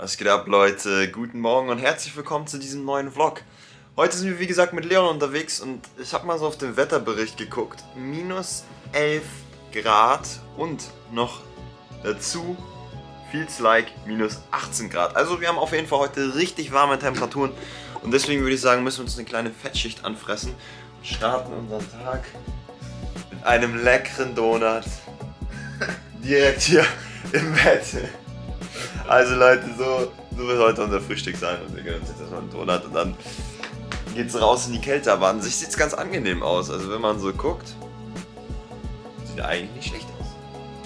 Was geht ab, Leute? Guten Morgen und herzlich willkommen zu diesem neuen Vlog. Heute sind wir wie gesagt mit Leon unterwegs und ich habe mal so auf den Wetterbericht geguckt. Minus 11 Grad und noch dazu feels like minus 18 Grad. Also wir haben auf jeden Fall heute richtig warme Temperaturen und deswegen würde ich sagen, müssen wir uns eine kleine Fettschicht anfressen und starten unseren Tag mit einem leckeren Donut direkt hier im Bett. Also Leute, so wird heute unser Frühstück sein und wir gönnen uns jetzt erstmal einen Donut und dann geht's raus in die Kälte. Aber an sich sieht es ganz angenehm aus. Also wenn man so guckt, sieht eigentlich nicht schlecht aus.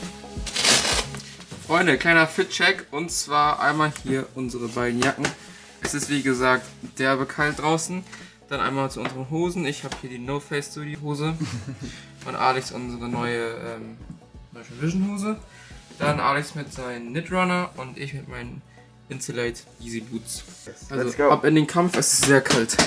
Freunde, kleiner Fit-Check und zwar einmal hier unsere beiden Jacken. Es ist wie gesagt derbe kalt draußen. Dann einmal zu unseren Hosen. Ich habe hier die No Face Studio Hose von Alex, unsere neue Vision Hose. Dann Alex mit seinen Knitrunner und ich mit meinen Insulate Easy Boots. Also ab in den Kampf, es ist sehr kalt.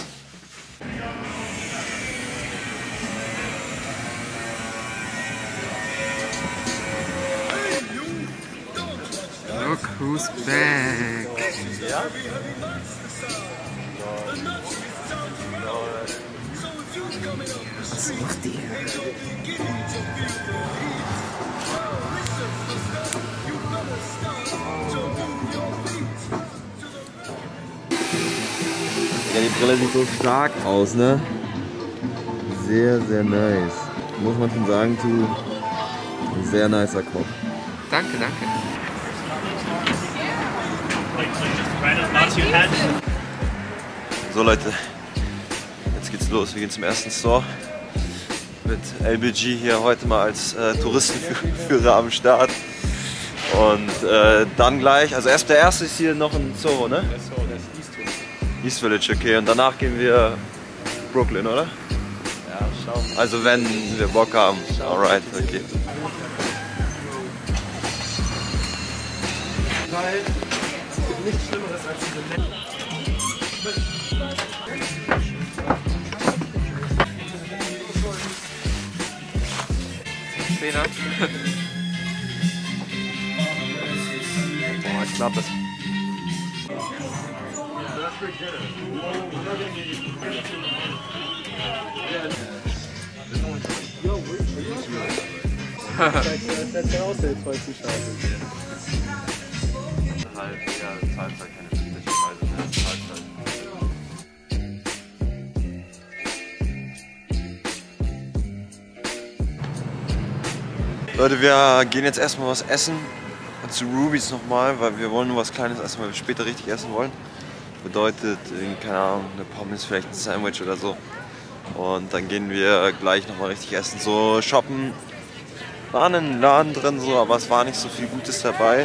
Look who's back. Ja? Was macht ihr? Ja, die Brille sieht so stark aus, ne? Sehr, sehr nice. Muss man schon sagen, du, ein sehr nicer Kopf. Danke, danke. So Leute, jetzt geht's los. Wir gehen zum ersten Store mit LBG hier heute mal als Touristenführer am Start. Und dann gleich, also der erste ist hier noch in Soho, ne? Das ist East Village, okay. Und danach gehen wir Brooklyn, oder? Ja, schau. Also wenn wir Bock haben. Alright, okay. Weil es gibt nichts Schlimmeres als diese Zehner. Boah, ich glaube das. Das ist aus jetzt heutzutage. Halt, ja, zahlt halt keine physische Preise mehr, das zahlt halt. Leute, wir gehen jetzt erstmal was essen zu Ruby's nochmal, weil wir wollen nur was Kleines essen, weil wir später richtig essen wollen. Bedeutet, keine Ahnung, eine Pommes, vielleicht ein Sandwich oder so. Und dann gehen wir gleich nochmal richtig essen. So shoppen, war in einem Laden drin, so, aber es war nicht so viel Gutes dabei.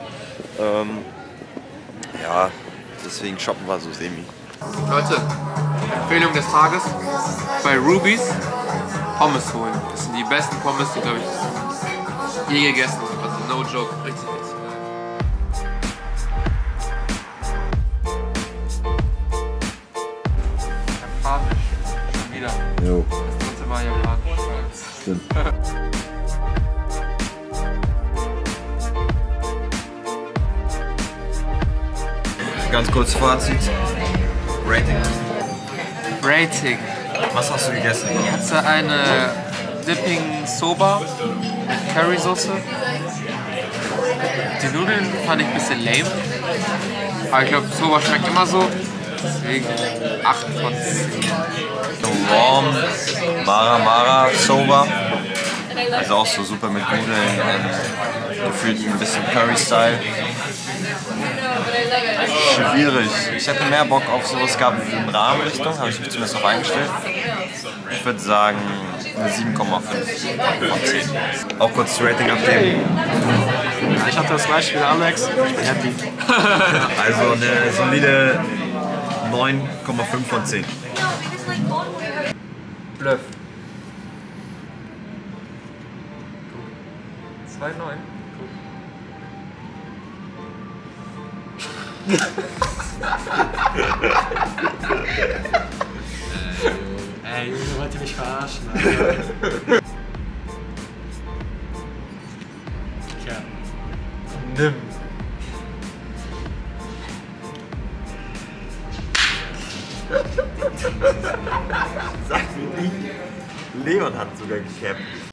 Ja, deswegen shoppen wir so semi. Leute, Empfehlung des Tages: bei Ruby's Pommes holen. Das sind die besten Pommes, die glaube ich je gegessen habe. Also no joke, richtig geil. Japanisch, schon wieder. Jo. Das dritte Mal Japanisch. Stimmt. Ganz kurz Fazit. Rating. Rating. Was hast du gegessen? Ich hatte eine Dipping Soba mit Currysoße. Die Nudeln fand ich ein bisschen lame. Aber ich glaube, Soba schmeckt immer so. Deswegen 8 von 10. Warm, Mara Soba. Also auch so super mit Nudeln und gefühlt ein bisschen Curry-Style. Schwierig. Ich hätte mehr Bock auf sowas gehabt wie in Rahmenrichtung, habe ich mich zumindest noch eingestellt. Ich würde sagen eine 7,5 von 10. Auch kurz das Rating abgeben. Ich hatte das gleiche wie Alex. Ich bin happy. Also eine solide 9,5 von 10. Bluff. 2,9. Ey, Junge, wollt ihr mich verarschen, Alter? Tja. Nimm. Sag mir nicht. Leon hat sogar gecapt.